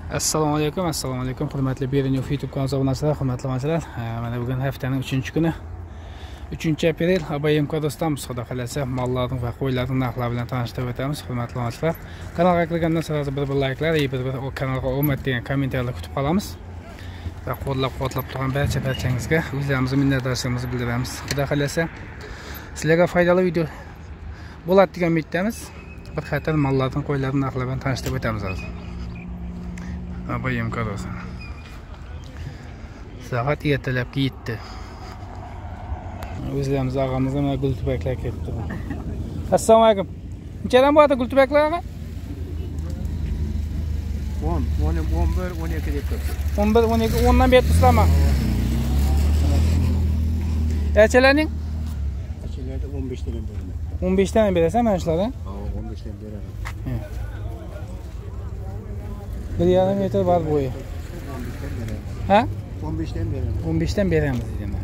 Assalomu alaykum, hurmatli Berinov YouTube kanali obunachilar, hurmatli obunachilar. Mana bugun haftaning 3-kuni. 3-aprel Abayim Kodosdamiz. Xudo xolasa, mollarning va qo'ylarning narxlari bilan tanishtirib o'tamiz, hurmatli obunachilar. Kanalga kirgandan so'ng bir likelar, bir kanalga omad degan kommentarlar kutib qolamiz. Va qo'llab-quvvatlab turgan barchangizga o'zlarimizni minnatdorchiligimizni bildiramiz. Xudo xolasa, sizlarga foydali video bo'ladi degan umiddamiz. Bir qator mollarning, qo'ylarning narxlari bilan tanishtirib o'tamiz hozir. Abayim Kodosi. Saat ertalabki 7. O'zlarimiz og'amizga mana gultubaklar kelibdi. Assalomu alaykum. Nechadan bo'ladi gultubaklar? 10, 11, 12 deb turibdi. 11, 12, 10 dan berib tursizlarmi? Achalarning? Achalarda 15 dan beraman. 15 dan berasan mana shulardan? Ha, 15 dan beraman. 1,5 metr var boyu. Ha? 15 dan beraman. 15 dan beramiz deyman.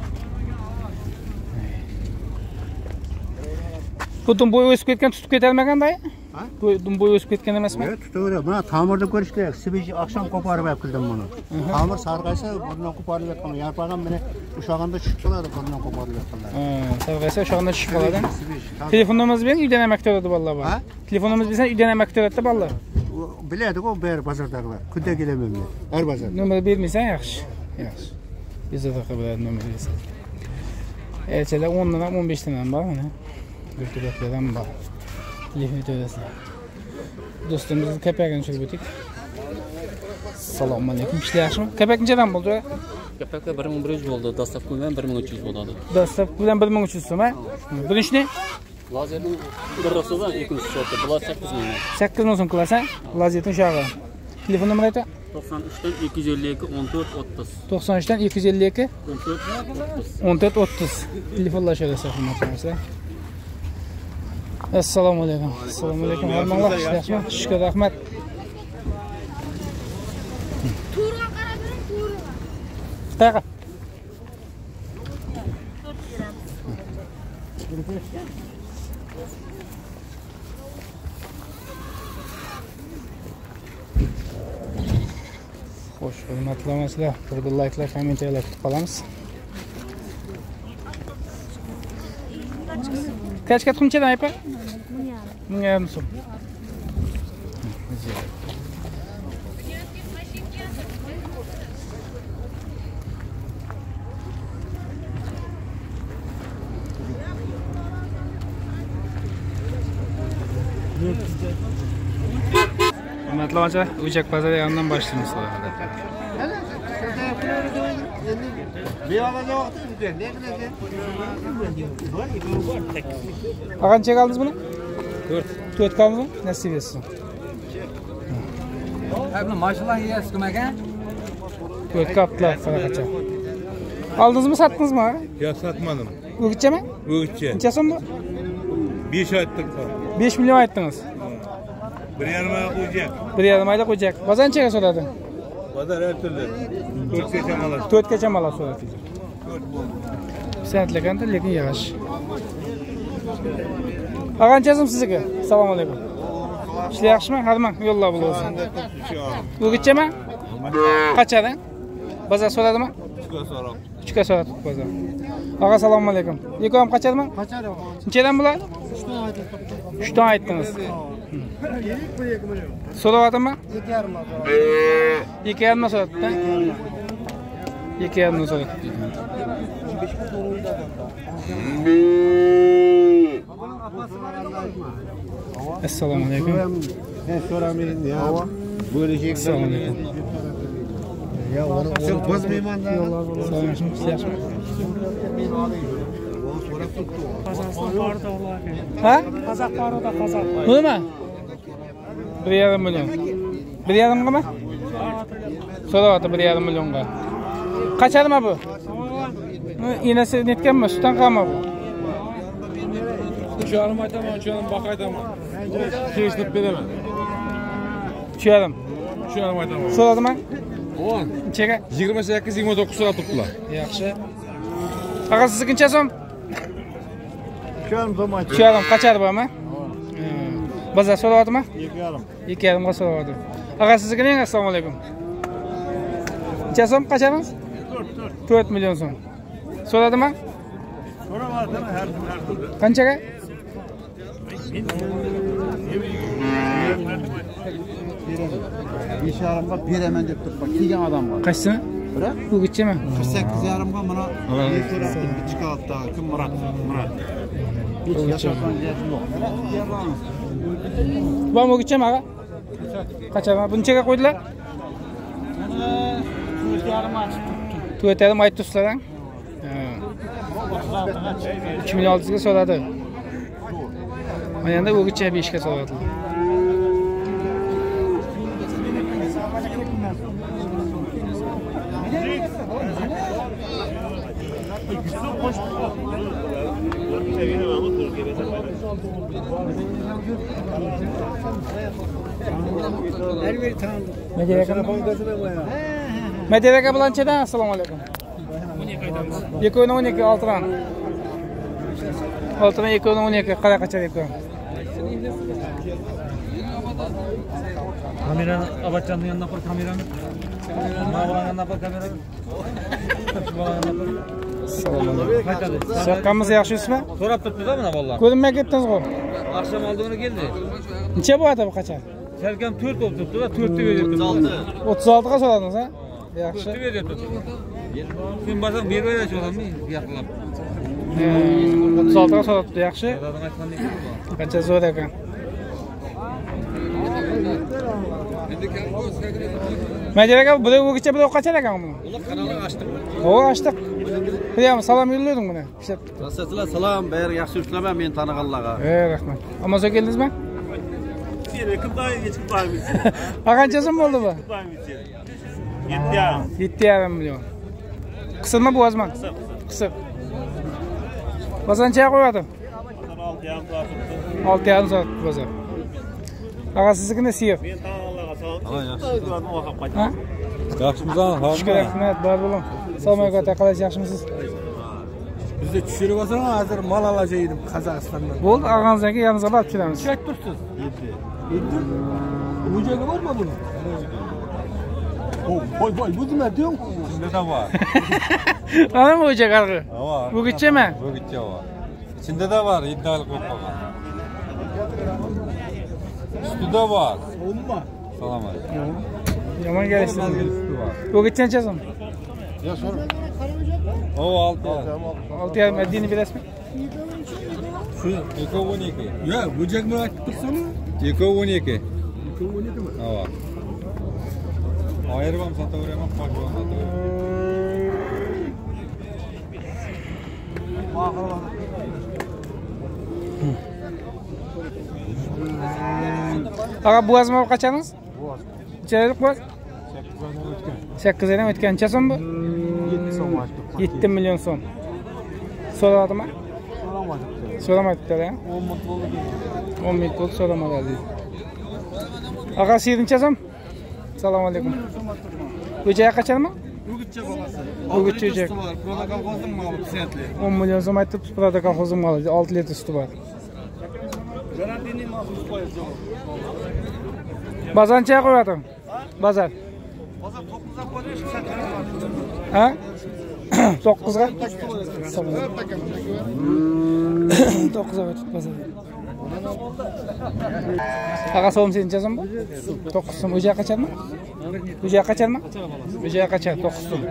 Butun bo'y o'sib ketgan, tutib ketalmaganday? Ha? Butun bo'y o'sib ketgan emasmi? Yo'q, tutaveradi. Mana ta'mirda ko'rish kerak. Sibij oqshom qo'parib keldim buni. Ta'mir sarg'aysa, bundan qo'parib yotgan. Yarpag'am meni o'shog'anda tushib qoladi, bundan qo'parib yotganlar. Sarg'aysa o'shog'anda tushib qoladi. Telefon nomeringizni bering, uydan ham maktabda bolalar bor. Ha? Telefonimizni bersan, uydan ham maktabda bolalar. Biladi-ku, ber bozordagilar. Kunda kelaman men. Har bozor. Nomer bermaysan, yaxshi. Yaxshi. Bizda biladi nomer bersan. Elchilar 10 dan 15 dan bor mana. Gultubaklar ham bor. Telefon to'lasin. Do'stimizni kapagini tushirib o'tik. Assalomu alaykum. Ishlar yaxshimi? Kapak nechadan bo'ldi? Kapakka 1100 bo'ldi, dostavka bilan 1300 bo'ladi. Dostavka bilan 1300 so'm, ha? Birinchini Lazerning bir rosodan 200 so'm, bular 8000 so'm. 8000 so'm qilasan? Lazerning shog'i. Telefon nomeri ayta? 93 dan 252 14 30. 93 dan 252 14 30. 14 30. Telefonlashaverasiz, hurmatli. Assalomu alaykum. Assalomu alaykum. Hammalar yaxshimi? Shukr, rahmat. To'g'ri qaradiring, to'g'ri. Taqa. Xo'sh, hurmatli obunachilar, bir likelar, kommentarlar kutib qolamiz. Kaçka tuxumchadan aypa? 1000 so'm. Hurmatli obunachilar, O'jak bozori yonidan boshlaymiz. Qancha qaldingiz buni? 4 qaldingizmi? Nasib etsin. Buni mashina yeyasiz ekan? 4 qaplar qanaqa. Aldingizmi, satdingizmi? Yo'q, satmadim. O'gitchami? O'gitcha. Necha so'm bu? 5 aytdim. 5 million aytdingiz. 1,5 oylik o'jak. 1,5 oylik o'jak. Bozor nechaga so'radi? Bozor har turli. 4 gacha malak. 4 gacha malak so'radi. Santlaganda, lekin yig'ish. Qanchasimi sizniki? Assalomu alaykum. Ishlar yaxshimi? Harman yo'llar bo'lsin. O'gitchami? Qanchadan? Bozor so'radimi? 3 ga so'radi bozor. Ağa assalomu alaykum. Yekom qachadimi? Qachadi? Nechadan bo'ladi? 3 dan aytdingiz. So'radimi? 2,5. 2,5 so'radi. 2,5 so'radi. Assalomu alaykum. Ben so'ramayman ya. Bo'lishik. Assalomu alaykum. Ya, onu bozmayman da. Assalomu alaykum. Yaxshimi? Ha? Qozoq borida qozoq. Nima? 1,5 million. 1,5 qami? So'rayapti 1,5 millionga. Qachadimi bu? Enasi netganmi? Sutdan qami bu? Uçarım aytaman, uçarım bak aytaman. Keşlep beraman. 3,5. Uçarım aytaman. So'radimi? 10. Nechaga? 28-29 so'rab turibdilar. Yaxshi. Ağa sizniki necha so'm? Uçarım zaman. 3,5 qachadi bu ama? Bozor so'rayaptimi? 2,5. 2,5 ga so'rayapti. Ağa sizga ne? Assalomu alaykum. Necha so'm qachamiz? 4 milyon so'm. So'radimi? So'ramadimi har turda. Qanchaga? Beşarımga beraman deb turib kelgan odam bor. Qaysini? Bu gitchimi? 48,5 mana chiqyapti. Kim Murat? Hech yashashdan yo'q. Bu mu gitchimi ağa? Qachama? Bunchaga qo'ydilar? 4,5 aytdi ustalar. 3 milyon 600 ga so'radi. Mana endi o'g'itcha 5 ga so'radilar. Medya bilanchadan assalomu alaykum. 2.12 oltiran. Oltiran 2.12 qara qacha deb ko'ring. Kamerani Abachanning yanına qo'y kamerani. Mavlanning yanına qo'y kamerani. Assalomu alaykum. Saqqamiz yaxshisizmi? So'rab turibdi-da mana bolalar. Ko'rinmay ketdingiz-ku. Akşam aldığını geldi. Necha bo'ladi bu qacha? Serkan 4 oldu tuttu da 4'te veriyordu. 36 ga so'radingiz, ha? Yaxshi. 4'te veriyordu. Sen basan bir böyle çoğalan mı? Yakılap. 36 ga so'rabdi, yaxshi. Zaten aytgan değil mi? Qancha zo'r ekan. Majaraga bu o'g'itcha bir qancha ekan buni? Ular kanalı açtık. O açtık. Kıyam salam yo'llading buni. Rasulullah salam, bayır yaxshi ishlaman men tanıganlarga. Rahmat. Amazon keldingizmi? Kim daha geçip varmış. Qancha so'm bo'ldi bu? 7,5 milyon. Qismi bu azman. Qisib. Qozoncha qo'yadi. 6,5 soat bozor. Ağa sizniki siyev. Men tanıganlarga sağ. Ha? Yaxshimisan? Shukr, rahmat, bor bo'ling. Assalomu alaykum, qalaysiz, yaxshimisiz? Bizde tushirib olsang, hozir mal olajaydim Qozog'istondan. Bo'ldi, og'angizga yaningizga borib kelamiz. Chek tursiz. 7. O'jaga bormi buni? Voy, bu nima diyorsun? Shunda da bor. Ana bu o'ja qarg'i. Bor. Bu gitchami? Bu gitcha bor. İçinde de var, iddialı qo'yib qolgan. Üstüde var. Umma. Salam alaykum. Yomon kelishsiz. Üstü var. Bu gitchancha so'm? O 6. 6,5 Medini bilasizmi? Şu 2.12. Ya, böcek mi aytib tursana? 2.12. 2.12 mi? Hava. Ayırmam sataveraman, pakıvan sataveraman. Ağa bu azma qachamiz? Nechalik bu? 8 aydan o'tgan. Necha so'm bu? 7 so'm aytdi. 7 milyon so'm. So'radimi? So'ramayapti-da. 10 ming pul so'ramadi. Ağa siz necha so'm? Assalomu alaykum. O'jaga qachonmi? O'gitcha bolasi. O'gitcha o'jak. Proda kolxozning moli sentli. 10 milyon so'm aytib, Proda kolxozning moli 6 litr suti bor. Garantiyni maxsus qo'yasiz. Bazancha qo'yadim. Bazar. Hozir 9 ga qo'yish sotadi. Ha? 9 ga. 9 ga o'tib bazar. Ağa so'm sen necha so'm bu? 9 so'm. O'jaga qachonmi? O'jaga qachonmi? O'jaga qachon? 9 so'm.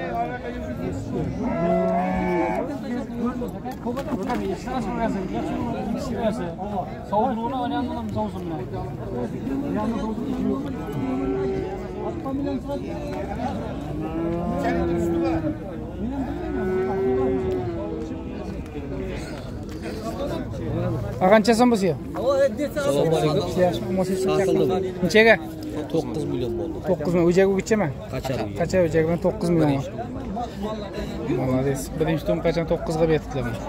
Qancha so'm bo'lsa? Assalomu alaykum. Nechaga? 9 milyon bo'ldi. 9 milyon. O'jaga o'gitchami? Qacha o'jaga bilan 9 milyon. Молодец. Birinchi to'm qachon 9 ga berdilar buni.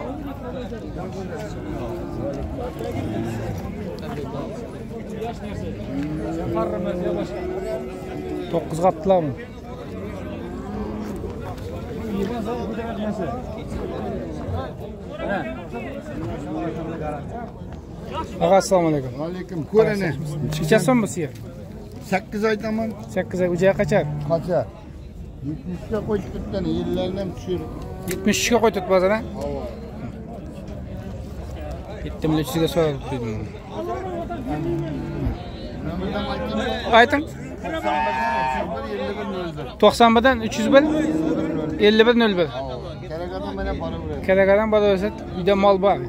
To'qqiz qaptilar buni. Ağa assalomu alaykum. Alaykum, ko'rani. Necha so'm bu siyer? 8 aydaman 8 ay ucağa kaçar? kaça. 70'e koyduk tane yerlerden düşür. 73'e koy tut bazana. 7.300'e soradık dedim. Aytın. 90'dan 300 bel 51.01. Keragadan bana para veriyor. Keragadan bana öset. Uyda mal var.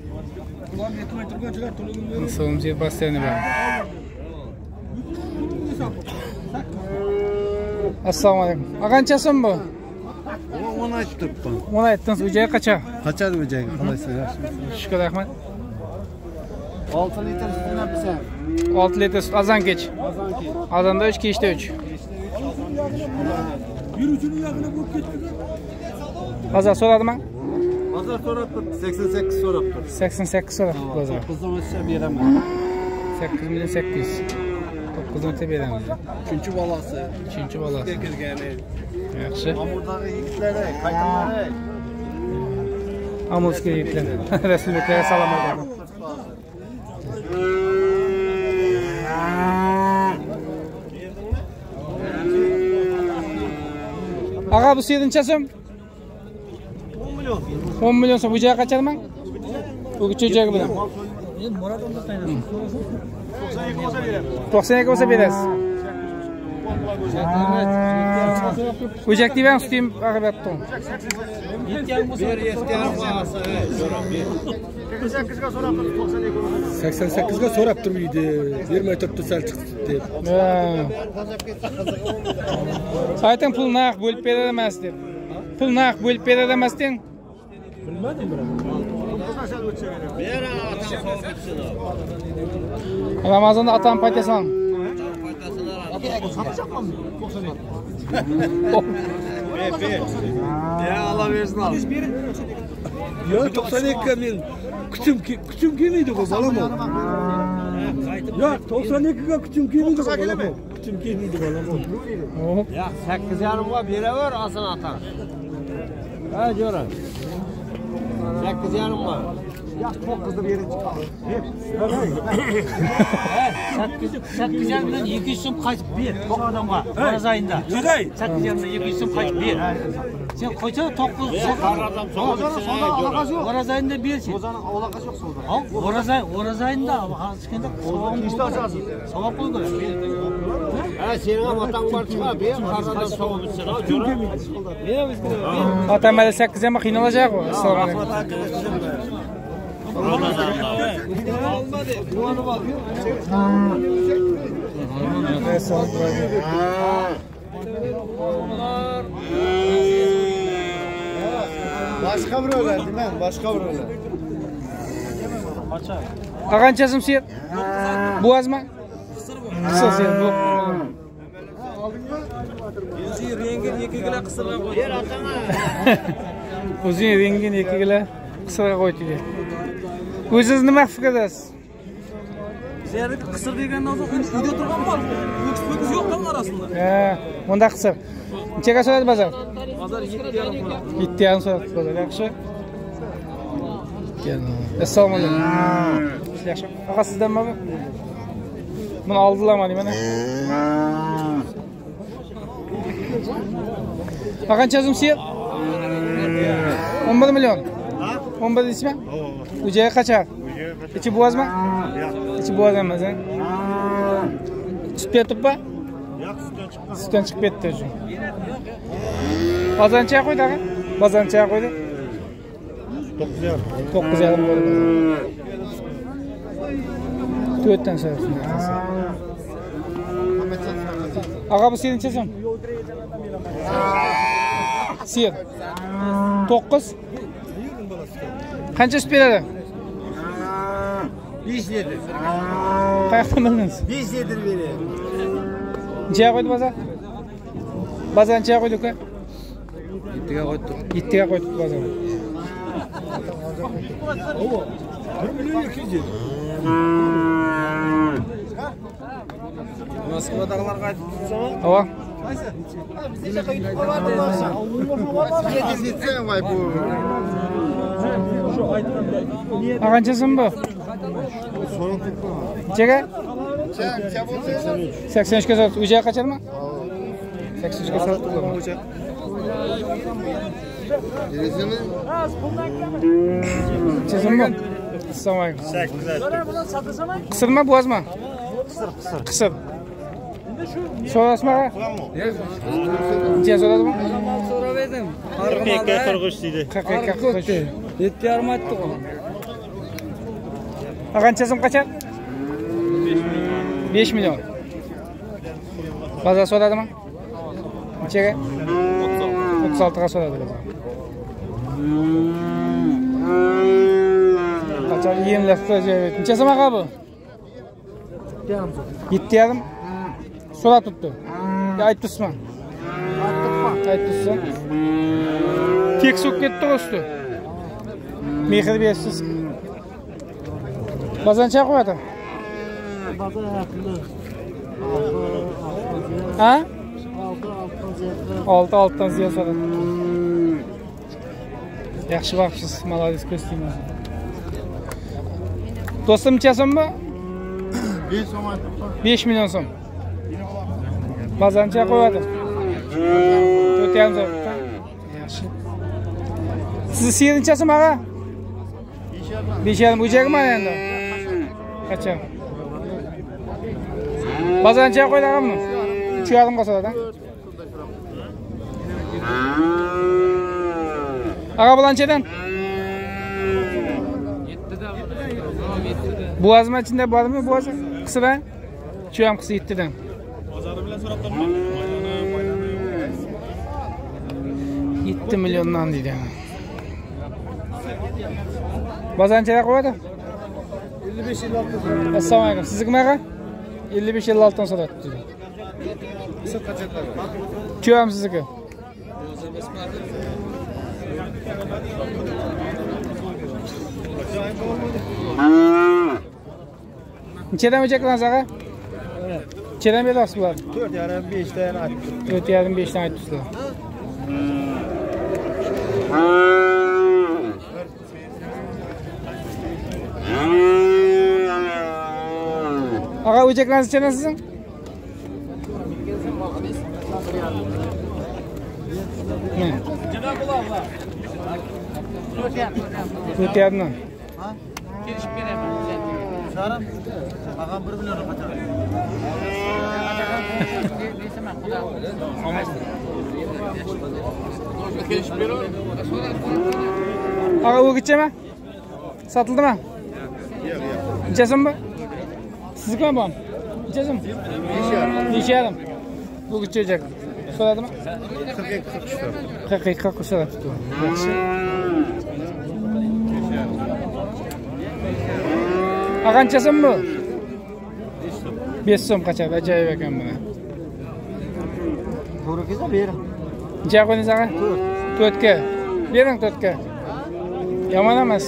Sığım yer bastığını var. Assalamu alaikum. Aqanchasın bu? Onu açtık ben. Onu ayttınız. Ucağa kaça? Kaçar öcek kalaysa. Şükür rahmet. 6 litre sütüne bir sen. 6 litre süt azan geç. Azanda 3 geçte 3. Yürücünün yakına bu gitti. Azar soradım ben. Pazar sorattı. 88 sorattı. 88 soradım azar. Kızım size veremem. 8 milyon 800. 9 metre veremiz. Üçüncü balası. Üçüncü balası. Tekirgeni. Yaxşı. Hamurdaki yiğitlere, kaytanlara. Amurski yiğitler. Resulüklere salam ederim. Ağa bu seyirçesem? 10 milyon. 10 milyon so'm ucağa kaçar mı? Bu çocuğa bilen. 92 olsa berasiz. Ucak diyen tutayım akıbattım. 88'ga so'rab turibdi. Bermay turibdi sal chiqdi deb. Aytın pul naq bo'lib beramas deb. Pul naq bo'lib beramas deng. Bilmadim Ramazonda atan paytasan. Ya Allah versin al. Ya 92'ga men kuchim kelmaydi bu bolam. Ya 92'ga kuchim kelmaydi bu bolam. Kuchim kelmaydi bolam. Ya 8 yarımga beraver asın atan. Ha diyorum. 8 yarımga. Ya çok kızdı bir yere çıkalım. 8 yarımdan 200 so'm kaç bir bu adamga Ramazan ayında. 8 yarımdan 200 so'm kaç bir. Sen koysa 9 Ramazan ayında bir. Alakası yok solda. Ramazan ayında çıkanda savap koy. Ha senin vatan var çıkar bir kardan savap bitsin ha. Atan böyle 8 yama qiynalacak o. Assalomu alaykum. Başka bir öyle değil mi? Başka bir öyle. Aqanchasım sen? Boğaz mı? Kısa sen bu. O'zi rengin 2 kilo qisirga qo'y. Ber atama. O'zi rengin 2 kilo qisirga qo'ydi. O'zingiz nima fikrdasiz? Sen qisir degandan so'ng uyda turgan bor. O'kis yo'q tam orasida. Ha, unda qisir. Nechaga so'radi bozor? Bozor 7.5. 7.5 so'radi bozor. Yaxshi. Assalomu alaykum. Yaxshi. Aqa sizdanmi bu? Buni oldilarmi mana? Aqanchasım sen? 11 milyon. 11 ismi? Ucağa kaçar? İçi boğaz mı? İçi boğaz emas. Süt berib mi? Sütdan chiqib ketdi shu. Bazancha qo'ydi aqa? Bazancha qo'ydi. 9.5 bo'ldi. 4 dan so'rasın. Aqa bu seninchasın? Sen. 9. Qancha süt beradi? 5 litre. Qayerdan bildingiz? 5 litre verir. Nechaga qo'ydi bozor? Bozor nechaga qo'ydi uka? 7'ye koyduk. 7'ga qo'ydik bozor. 1 milyon 200. Moskvadagilar qaytib tursam. Ava. Sen vay bu. Aqanchasın bu? Nechaga? 83'e satıp. Ucağı kaçar mı? 83'e satıp. Çizim mi? Assalamu alaikum. Kısır mı, boğaz mı? Kısır. Soğuras mı? Neçe so'radi mı? So'rab edim. 42-43 deydi. 42-43. 7,5 aytdi. Qanchasini qachar? 5 million. Baza so'radimi? Nechaga? 36 ga so'radi. Qachon yemlab qo'yadi? Nechasi maqa bu? 7,5. So'rab turibdi. Aytibsizmi? Aytibsiz. Tek so'kib ketdi usti. Mehr bersiz. Bazancha qo'yadi. Ha? 6 ziyod so'radi. Yaxshi vaqtsiz, malades ko'rsatdingiz. Do'stim nechasimi? 5 million so'm. Bazancha qo'yadi. 4,5 so'm. Yaxshi. Siz sirinchasi maga? 5,5 ucagimi endi? Qachon? Bazancha qo'yadimi? 3,5 ga so'radi. Aga bulanchadan? 7'den. Boğazma içinde bormi boğazı? Qisida? Şu ham qisi 7'den. Bozori bilan so'rab turibmi? 7 milliondan deydi. Bazanchaga qo'yadi? 55-56. Assalomu alaykum. Sizniki nima? 55-56 dan so'radi dedi. Qisi qachonda? Şu ham sizniki. Nechadan o'chaklansiz ağa? Nechadan berasiz bular? 4,5 dan aytdim. 4,5 dan aytibsizlar. Ağa o'chaklansiz nechadan sizin? Ne? 4,5 dan. Kelishib beraman. Sharim, agam 1 million qachon? Deysaman, xudo. Kelishib beraman. Ağa o'gichami? Satildimi? Yo'q, yo'q. Nechasimi? Sizniki mi? Nechasimi? 5,5. O'gicha o'jak. So'radimi? 42-43 so'radi. Yaxshi. Qanchasimi bu? 5 so'm qachon? Ajoyib ekan buni. To'g'ri ber. Necha qo'yingiz ağa? 4 ga. Bering 4 ga. Yomon emas.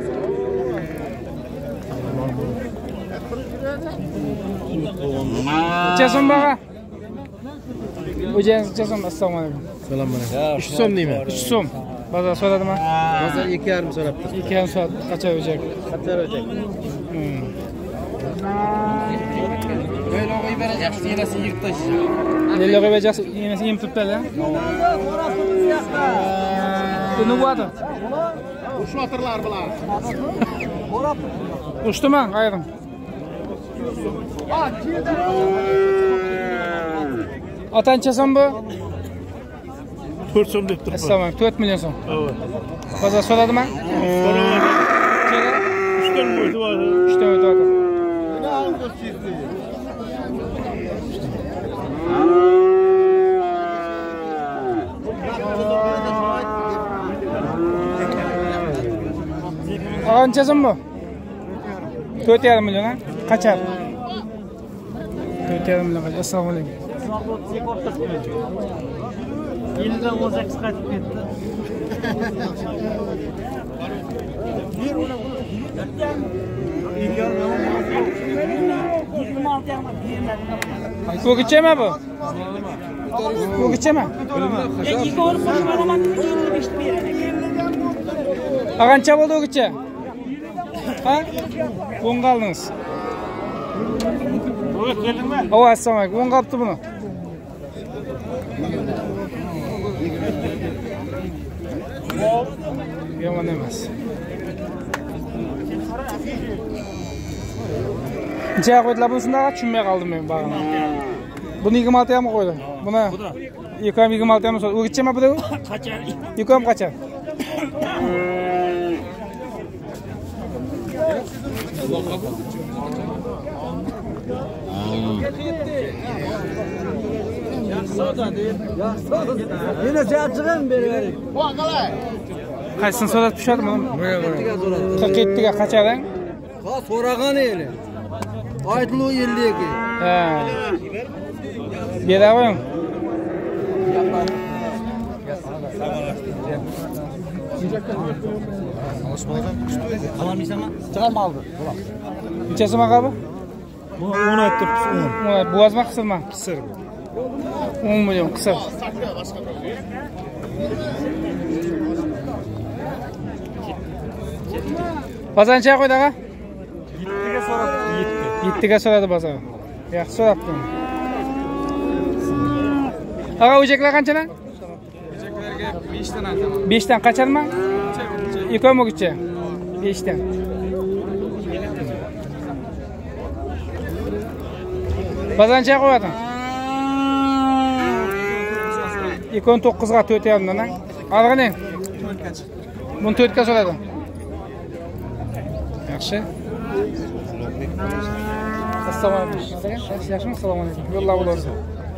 Nechasimi ağa? O'jangiz nechasimi? Assalomu alaykum. Assalomu alaykum. 3 so'm deyman. 3 so'm. Bozor so'radimi? Bozor 2,5 so'rabdi. 2,5 so'radi. Qachon o'jak? Qachon o'jak? Böyle oğuy vereceğiz, yenesi yırtış. Neyle koyacaksın? Yenesi yem tutmalı. Bu ne vardı? Uçlu atırlar bular. Uçtu mu? Ayrım. Atançasan bu? 4 so'm deb turibman. Assalomu 4 million so'm. Evet. Bozor so'radimi? So'ramadim. 3 dan bo'ydi bor. 3 dan o'tadi. Qanchasimi bu? 4,5 million ha? Qachon? 4,5 million qachon? Assalomu alaykum. Yilidan 18 qaytib ketdi. O'gichami bu? O'gichami? İki olup konuşmadan 25 Qancha bo'ldi o'gicha? Ha? 10 qaldingiz. O assalomu alaykum. 10 qapti buni. Yomon emas. Necha qo'ydilar buni shunday tushunmay qoldim men bag'ini. Buni 26 ham qo'ydi. Buni 26 ham so'radi. O'gitchimi bu? Qachon? Yukom qachon? Yine çarçıgan beri. Qaysini so'rab tushadi buni? 47 ga qachon? Ha so'ragan eli. Aytlu 52. Ha. Beraverim. Alamaysanmi? Çıkarma aldı. Nechasi maqabi? Bu 10 aytdi. Bo'g'azma qisirma? Qisir. 10 million qisir. Bazancha qo'ydi aqa? 7ga so'rabdi. 7 ga so'radi bozor. Yaxshi so'rabdi. Aqa o'jaklar qanchadan? O'jaklarga 5 dan aytaman. 5 dan qacharman? Ekomogicha. 5 dan. Bazancha qo'yadi. 29 ga 4,5 dan. Alg'ini. Buni 4 ga so'radi. Yaxshi. Assalomu alaykum. Yaxshimi? Assalomu alaykum. Yo'llab bo'lasiz.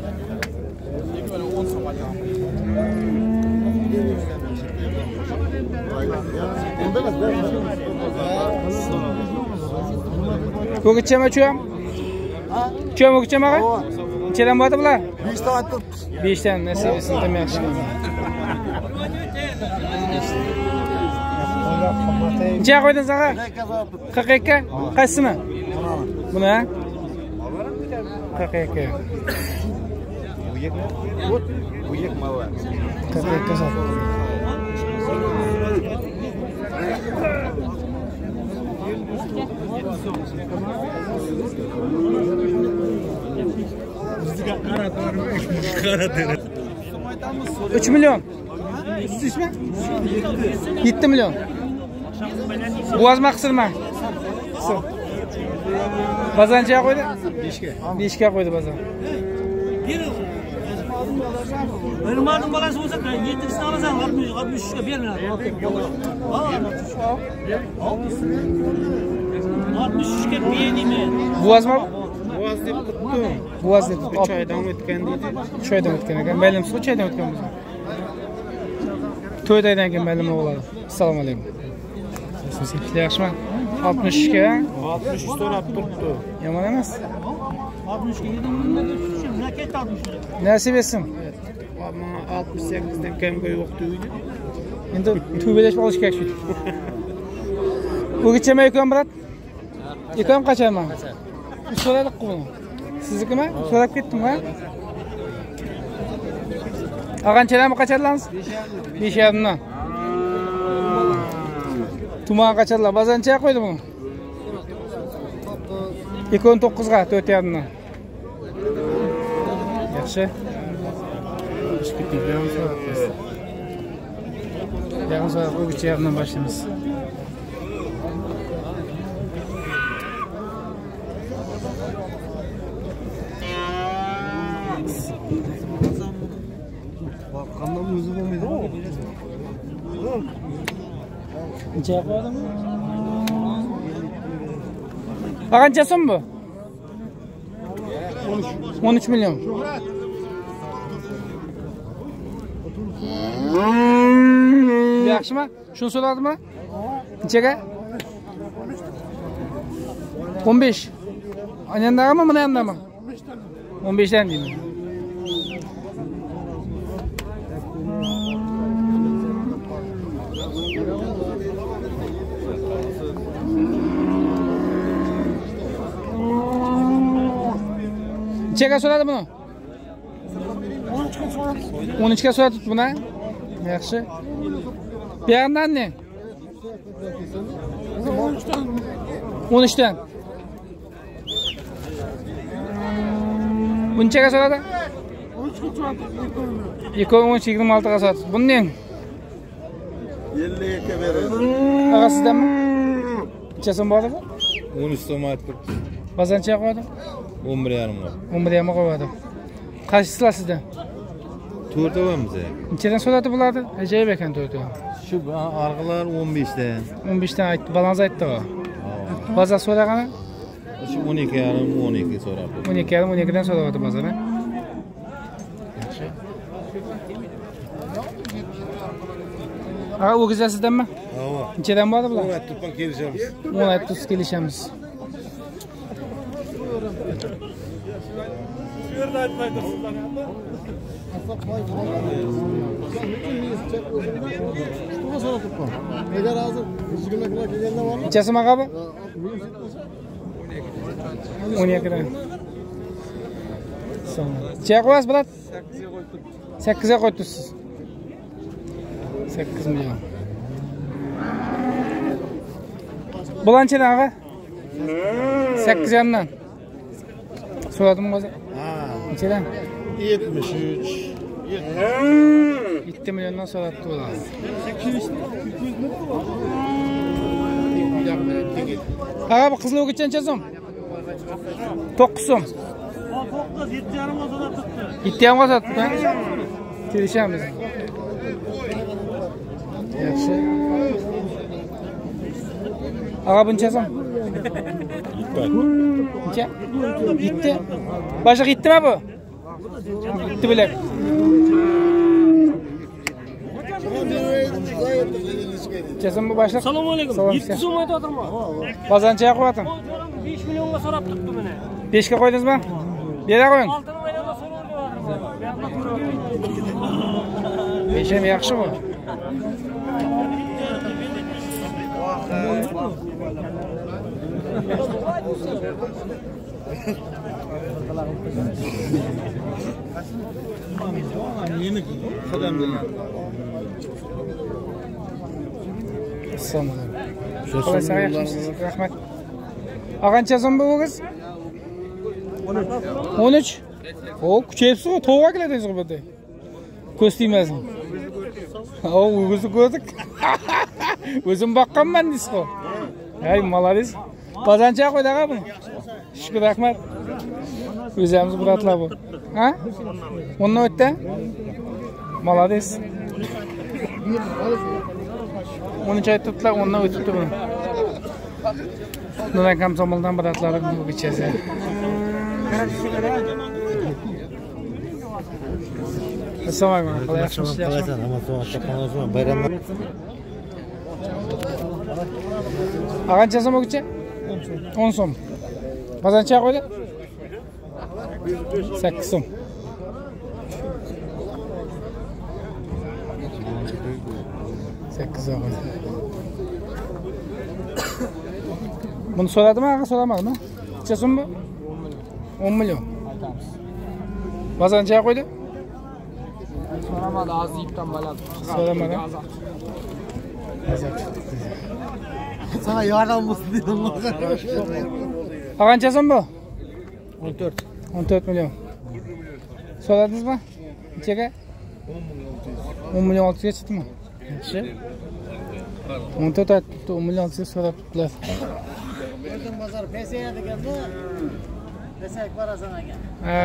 Ko'kchama cho'm? Cho'm ko'kchama? Nechadan bo'ladi bular? 5 dan aytdi. 5 dan nasibasini demoqchi. Necha qo'ydingiz aqa? 42. Qaysini? Buni? 42. Bu yek mava. 42 sotdi. Üç milyon. 7 milyon. Boğazma kısırma. Bazanchaya qo'ydi? 5 ga qo'ydi bazan. Bilmadim bolasi bo'lsa 7tasini olasan, 63 ga bermaydi. 63 ga bermaydi. Boğazma? Boğaz deb tutdim. Boğaz deb. 3 oydan o'tgan deydi. 3 oydan o'tgan ekan. Maylim 3 oydan o'tgan bo'lsa. 4 oydan keyin maylim bo'ladi. Assalomu alaykum. Sizga yaxshimi? 60 ga 60 so'rab turibdi. Yomon emas. 60 ga yedim, bundan tushim, naketdi 60 ga. Nasib etsin. Ama 68 dan kamga yo'q deydi. Endi tubelash olish kerak shu. O'gitchama ekan brat? Ekan qachonman? So'radik buni. Siznikimi? So'rab ketdim-a? Ag'anchalarmi qachonlarsiz? 5,5 dan. Tuman qachonlar? Bazancha qo'ydi buni. 29 ga 4,5 dan. Yaxshi. Yarım saat o'gitcha yerdan boshlaymiz. Bakkandan müzik olmaydı mı? Necha qo'ydim? Qanchasimi bu? 13 milyon. Yaxshimi? Shuni so'radimi? Nechaga? 15. Anandagimi, buni yandami? 15 dan deyman. Nechaga so'radi buni? 13 ga so'radi buni. Yaxshi. Bu yerdan ne? 13 dan. Bunchaga so'radi? 2.26 ga sotdi. Buni neng? 52 ga beradi. Ağa sizdanmi? Necha so'm bordi bu? 13 so'm aytib. Qozoncha qo'ydi? 11,5 ga. 11 ga qo'ydi. Qaysizlar sizdan? 4 olamiz. Nechadan so'radi bularni? Ajoyib ekan 4 ta. Shu arqalar 15 dan. 15 dan aytdi, balans aytdi o. Bozor so'ragani? Shu 12,5 so'rabdi. 12,5 dan so'rayapti bozor. Ağa o'g'izlar sizdanmi? Ha. Nechadan bordi bular? Turpan kelishamiz. 10 kelishamiz. Neçesi mağabı? 12'den. Neçeye koyasız bulat? 8'e koydunuz siz. 8 milyon. Bulan neçeden ağa? 8 yandan. Soradım mı? Neçeden? 73. 7 milyondan sorattı olar. Ağa bu kızıl o'gitcha necha so'm? 9 so'm. 9 7,5 ga so'rab tutdi. 7,5 ga sotdi. Kelishamiz. Yaxshi. Ağa buncha so'm? Necha? 7. Boshqa 7mi bu? 7 bilek. Kesin bu başlık. Assalomu alaykum. 7 so'm aytayapman. Qozonchaga qo'yatim. 5 millionga so'rab turibdi buni. 5 ga qo'ydingizmi? Bera qo'ying. 6 maydonda so'rayapti. 5 ham yaxshi bu. Assalomu alaykum. Qo'ysa yaxshimisiz? Rahmat. Qancha so'm bu o'g'iz? 13. O, kuchayibsiz-ku, to'g'ri keladingiz-ku bu yerda. Ko'z tegmasin. O, o'g'izni ko'rdik. O'zim boqqanman deysiz-ku. Hay, молодец. Qozoncha qo'ydi aqa buni. Shukr, rahmat. O'zimiz buratlar bu. Ha? Ondan o'tdi? Молодец. 13 ay tutdilar, ondan o'tibdi buni. Bundan Komsomoldan biratlari bu kechasi. Assalomu alaykum. Qalay yaxshimisiz? Qancha so'm o'g'itcha? 10 so'm. Qozoncha qo'ydi? 8 so'm. Bunu so'radimi, ağa so'ramadimi? Necha so'm bu? 10 milyon. Qozoncha qo'ydi? So'ramadi, az yibdan baland. So'ramadi. Sana yordam bo'lsin dedim. Qancha so'm bu? 14. 14 milyon. So'radingizmi? Nechaga? 10 milyon 600 ga chiqdimi? Yaxshi. 14 aytdi, 10 milyon 600 so'rab tutdilar. Yerdan bozor pesaya deganda pesak borasan ekan. Ha.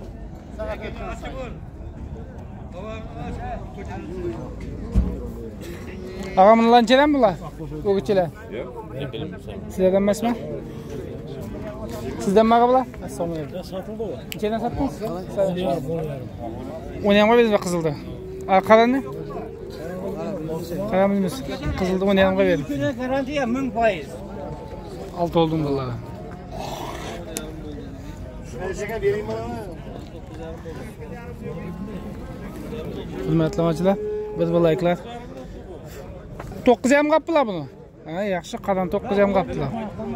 Ağa bunlar nechadan bular? O'g'itchilar. Sizlardan emasmi? Sizdanmi ağa bular? Assalomu alaykum. Sotildi u. Nechadan sotdingiz? Uni ham qo'ydingizmi qizildi? Qarani? Qaramizmiz. Qizildi uni ham qo'yib. Garantiya 1000%. 6 oldum bunlar. Hurmatli ochilar, biz bu like'lar 9 ham qaptilar buni. Ha, yaxshi, qadam 9 ham qaptilar.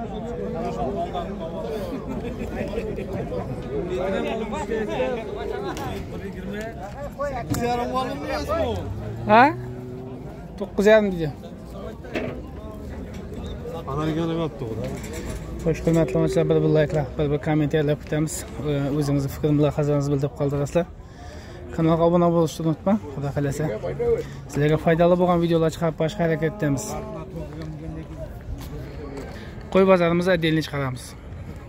Ha? 9 ham deydi. Amerikada yaptı o da. Xo'sh, hurmatli obunachilar, bir layklab, bir kommentariylar kutamiz. O'zingizni fikr mulohazalarni bildirib qoldirasizlar. Kanalga obuna bo'lishni unutmang. Xudo xolasa sizlarga foydali bo'lgan videolar chiqarib boshqa harakat etamiz. Qo'y bozorimizda отдельно chiqaramiz.